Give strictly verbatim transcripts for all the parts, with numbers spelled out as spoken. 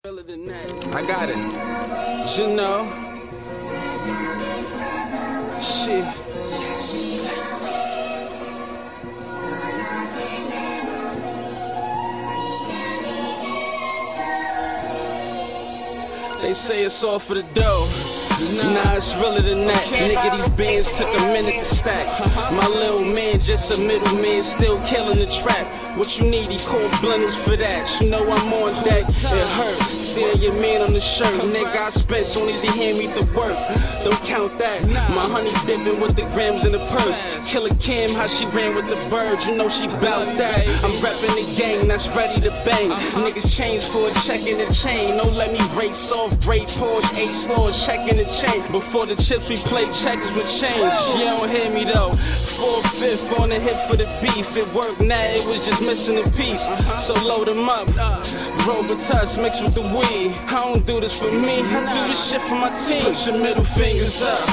I got it. You know. Shit. They say it's all for the dough. Nah, it's realer than that. Nigga, these bands took a minute to stack. My little man just a middleman, still killing the trap. What you need, he called blunders for that. You know I'm on deck. It hurt seeing your man on the shirt. Nigga, I spent soon as he hand me the work. Don't count that. My honey dipping with the grams in the purse. Killer Kim, how she ran with the birds. You know she bout that. I'm repping the gang that's ready to bang. Niggas change for a check in the chain. Don't let me race off. Great Porsche, eight slows, checking the chain. Before the chips, we play checkers with change. She don't hear me though. Four fifth on the hip for the beef. It worked now, it was just missing a piece. So load them up. Robitussin mixed with the weed. I don't do this for me, I do this shit for my team. Put your middle fingers up,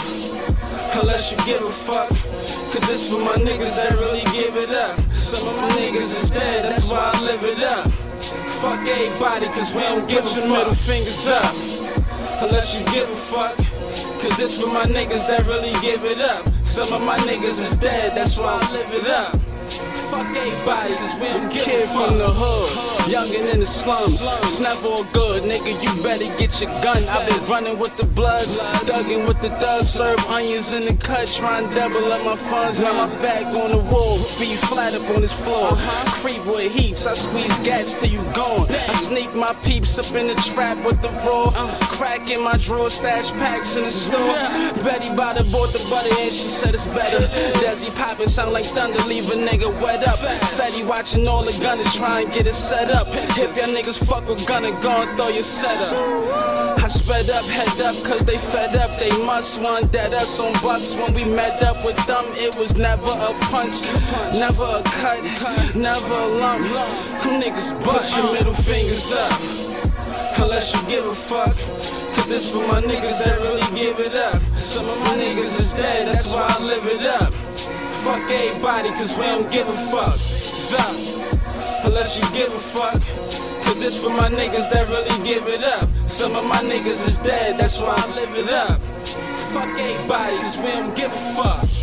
unless you give a fuck. Cause this for my niggas that really give it up. Some of my niggas is dead, that's why I live it up. Fuck everybody, cause we don't give a fuck. Put your middle fingers up, unless you give a fuck. Cause this for my niggas that really give it up. Some of my niggas is dead, that's why I live it up. Fuck everybody, cause we don't give a fuck. Kid from the hood, youngin' in the slums. It's never all good, nigga, you better get your gun. I've been running with the bloods, thuggin' with the thugs. Serve onions in the cut, tryin' double up my funds. Now my back on the wall, feet flat up on this floor. Creep with heats, I squeeze gats till you gone. I sneak my peeps up in the trap with the raw. Crack in my drawer, stash packs in the store. Betty bought the bought the butter and she said it's better. Desi poppin' sound like thunder, leave a nigga wet up. Fetty watching all the gunners try and get it set up. If y'all niggas fuck with gunner, go and throw your setup. I sped up, head up, cause they fed up. They must want that us on bucks. When we met up with them, it was never a punch, never a cut, never a lump. Them niggas butt. Put your middle fingers up, unless you give a fuck. Cause this for my niggas that really give it up. Some of my niggas is dead, that's why I live it up. Fuck everybody, cause we don't give a fuck. Up, unless you give a fuck. Cause this for my niggas that really give it up. Some of my niggas is dead, that's why I live it up. Fuck everybody, cause we don't give a fuck.